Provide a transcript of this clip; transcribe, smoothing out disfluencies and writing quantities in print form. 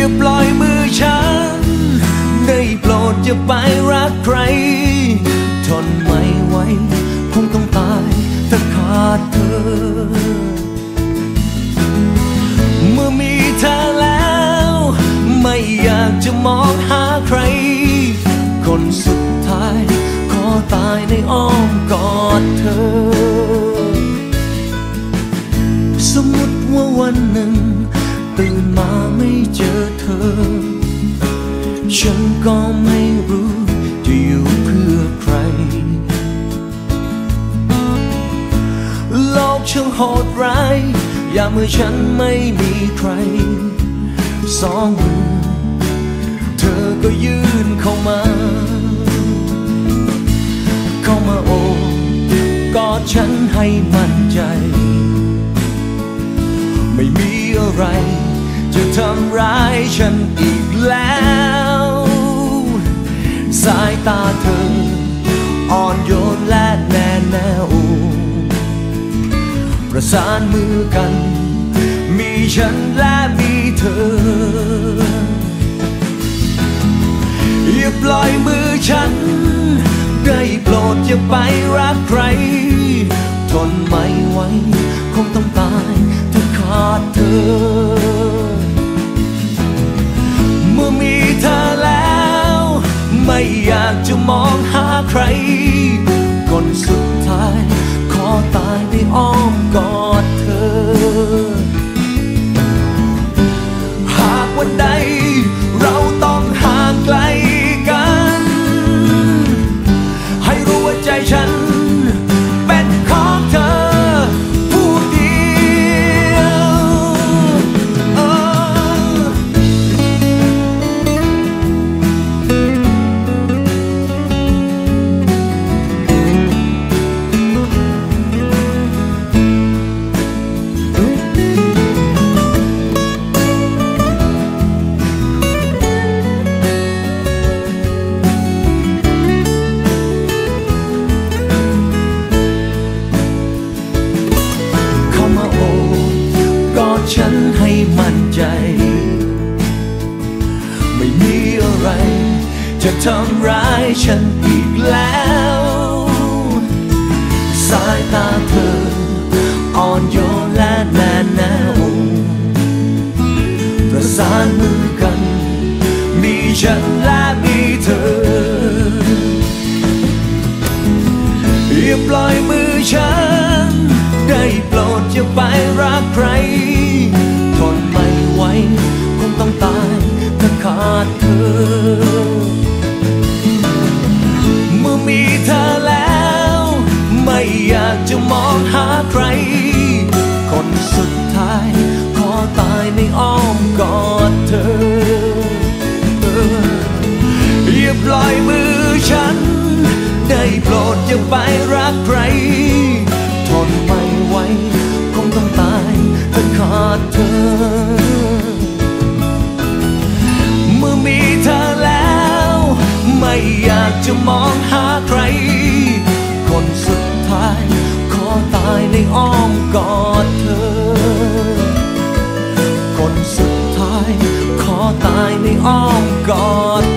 าปล่อยมือฉันได้โปรดอย่าไปรักใครทนไม่ไหวคงต้องตายถ้าขาดเธอเมื่อมีเธอแล้วไม่อยากจะมองหาใครคนสุดท้ายขอตายในอ้อมกอดเธอสมมติว่าวันหนึ่งตื่นมาไม่เจอเธอฉันก็ไม่รู้จะอยู่เพื่อใครโลกช่างโหดร้ายยามเมื่อฉันไม่มีใครสองมือเธอก็ยื่นเข้ามาโอบกอดฉันให้มั่นใจไม่มีอะไรจะทำร้ายฉันอีกแล้วสายตาเธออ่อนโยนและแน่แน่วประสานมือกันมีฉันและมีเธออย่าปล่อยมือฉันได้โปรดอย่าไปรักใครทนไม่ไหวคงต้องตายถ้าขาดเธอเมื่อมีเธอแล้วไม่อยากจะมองหาใครคนสุดท้ายขอตายในอ้อมกอดเธอหากวันใดเราต้องห่างไกลกันให้รู้ว่าใจฉันเป็นของเธอผู้เดียวฉันให้มั่นใจไม่มีอะไรจะทำร้ายฉันอีกแล้วสายตาเธออ่อนโยนและแน่แน่วประสานมือกันมีฉันและมีเธออย่าปล่อยมือฉันได้โปรดอย่าไปรักใครทนไม่ไหวคงต้องตายถ้าขาดเธอเมื่อมีเธอแล้วไม่อยากจะมองหาใครคนสุดท้ายขอตายในอ้อมกอดเธออย่าปล่อยมือฉันได้โปรดอย่าไปรักใครทนไม่ไหวคงต้องตายถ้าขาดเธอเมื่อมีเธอแล้วไม่อยากจะมองหาใครคนสุดท้ายขอตายในอ้อมกอดเธอคนสุดท้ายขอตายในอ้อมกอด